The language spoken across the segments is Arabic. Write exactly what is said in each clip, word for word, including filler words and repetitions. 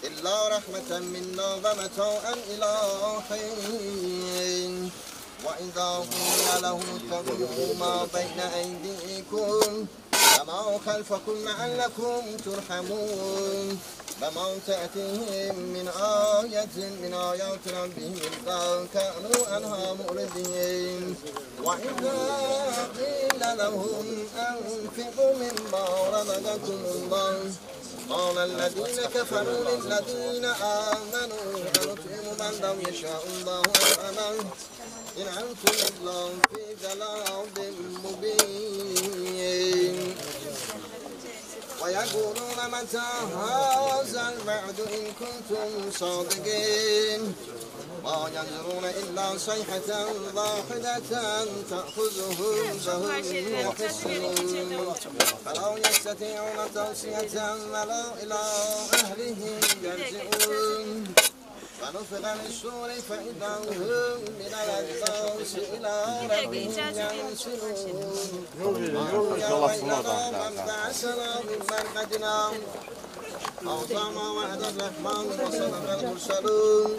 إلا رحمة منا ومتاعا إلى حين وإذا قيل لهم اتقوا ما بين أيديكم وما خلفكم لعلكم ترحمون فمن تأتيهم من آية من آيات ربهم إذا كانوا عنها معرضين وإذا قيل لهم أنفقوا مما رزقكم الله قال الذين كفروا للذين آمنوا أنطعم من لو يشاء الله أطعمه إن أنتم إلا في ضلال مبين ويقولون متى هذا الوعد إن كنتم صادقين ما ينظرون إلا صيحة واحدة تأخذهم فهم يحسنون فلو يستطيعون توصية ولا إلى أهلهم يرجعون فنفخ بالصور فإذا هم من الأجداث إلى ربهم ينسلون قالوا يا ويلنا من بعثنا من مرقدنا أوصى ما وعد الرحمن وصدق المرسلون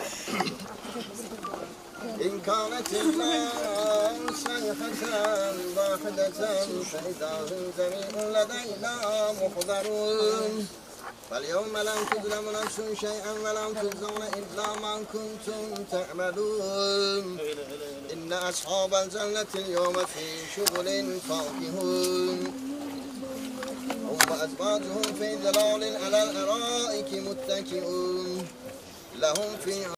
إن كانت إلا صيحة واحدة فإذا هم جميع لدينا محضرون فاليوم لا تظلم نفس شيئا ولا تجزون إلا ما كنتم تعملون إن أصحاب الجنة اليوم في شغل فاكهون هم وأزواجهم في ظلال على الأرائك متكئون لهم فيها